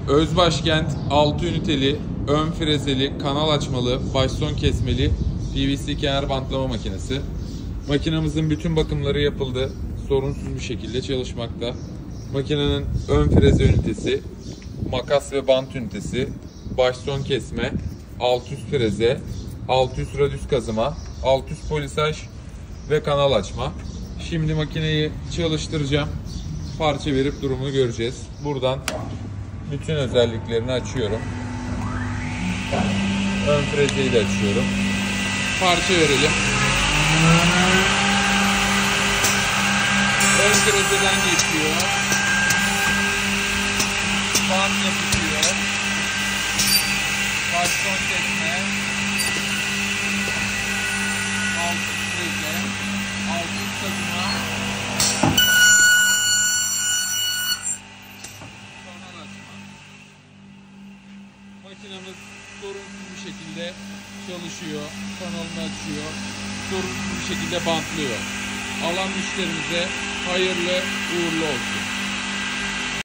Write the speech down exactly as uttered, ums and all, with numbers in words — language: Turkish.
Özbaşkent altı üniteli, ön frezeli, kanal açmalı, baş son kesmeli P V C kenar bantlama makinesi. Makinamızın bütün bakımları yapıldı. Sorunsuz bir şekilde çalışmakta. Makinenin ön freze ünitesi, makas ve bant ünitesi, baş son kesme, alt üst freze, alt üst radüs kazıma, alt üst polisaj ve kanal açma. Şimdi makineyi çalıştıracağım. Parça verip durumunu göreceğiz. Buradan bütün özelliklerini açıyorum. Ön frezeyi de açıyorum. Parça verelim. Ön frezeden geçiyor. Bant yapışıyor. Baş son kesme. Alt üst freze. Alt üst kazıma. Kanal açma. Makinamız sorunsuz bir şekilde çalışıyor. Kanalını açıyor. Sorunsuz bir şekilde bantlıyor. Alan müşterimize hayırlı uğurlu olsun.